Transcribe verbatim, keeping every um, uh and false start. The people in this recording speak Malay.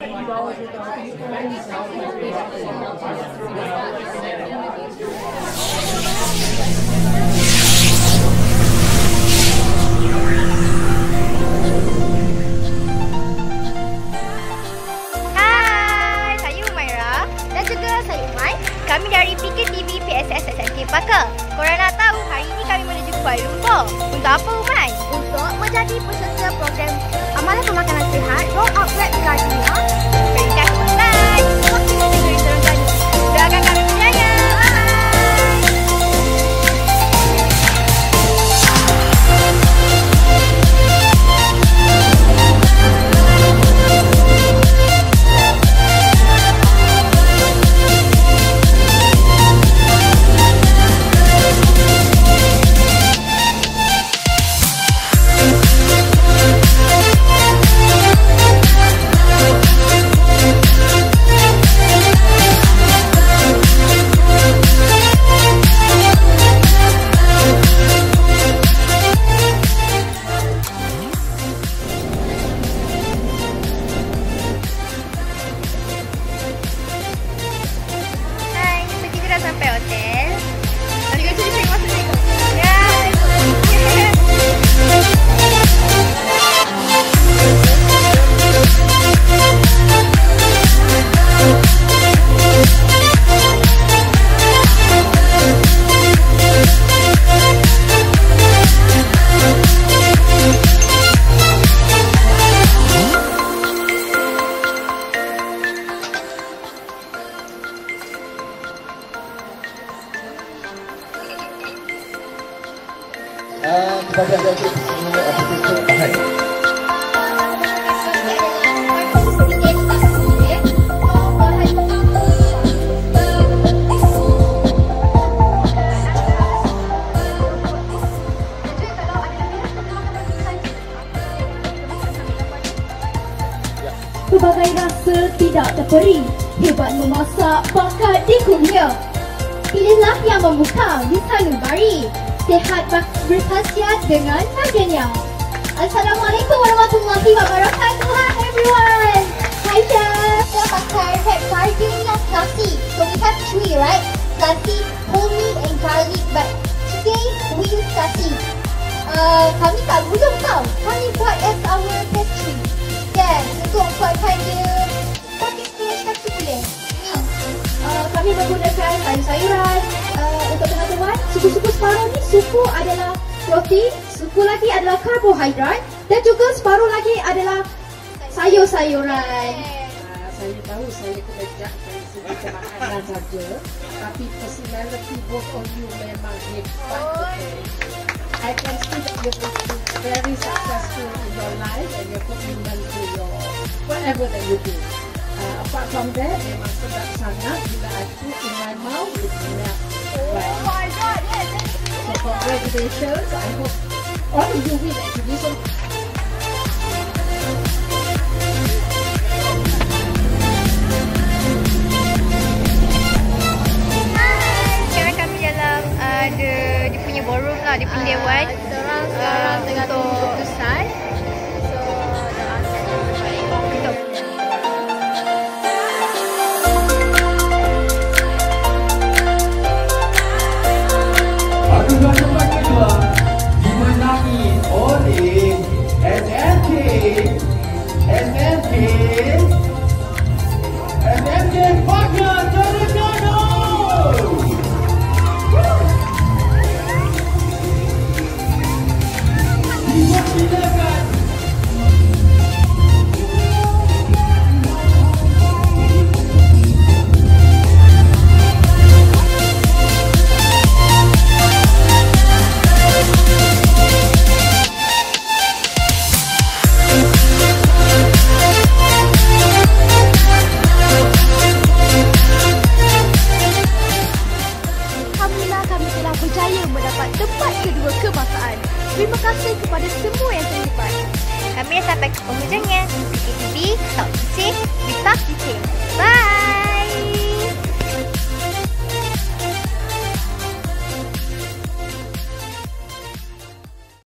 Hai, saya Umairah dan juga saya Umar. Kami dari P K T V P S S S M K Paka. Korang nak tahu hari ini kami menuju Kuala Lumpur. Untuk apa, Umar? Untuk menjadi peserta program Amalan Pemakanan Sihat Roll Up Wraps Gardenia. Peringkat selesai. Waktu negeri Terengganu. Doakan kami berjaya. Sampai hotel. Tadi kita cari masa ni. Ya. Kepada adik-adik semua Episod Tahniah. Pelbagai rasa tidak terperi, hebat memasak bakat di kurnia. Pilihlah yang membuka di sanubari. Sehat berkhasiat dengan Gardenia. Assalamualaikum warahmatullahi wabarakatuh. Hi everyone. Hi chef. Kita pakai wrap Gardenia nasi. So we have three, right? Nasi, homemade and garlic. But today we use nasi. Uh, kami tak gulung tau. Kami buat as our pastry. Yes, untuk buatkan dia pakai spinach nasi boleh. Ni. Uh, kami menggunakan sayur-sayuran. Uh, untuk teman-teman, suku-suku separuh ni, suku adalah protein, suku lagi adalah karbohidrat dan juga separuh lagi adalah sayur-sayuran. Uh, saya tahu saya kerja dari segi makanan saja, tapi personality both of you memang hebat. I can see that you're very successful in your life and your commitment to your whatever that you do. Uh, apart from that, memang sedap sangat bila I put in my mouth with milk. Oh my god, yes. So congratulations. I hope all of you win actually. So sekarang kami dalam uh, dia, dia punya ballroom lah, dia punya dewan. Kita orang sekarang tengah tunggu keputusan. So, dah untuk Aduan debat kedua dimenangi oleh S M K S M K S M K Paka Terengganu. Dipersilakan. mendapat tempat kedua kebangsaan. Terima kasih kepada semua yang terlibat. Kami dah sampai ke penghujungnya. P K T V, tak pusing, we tak pusing.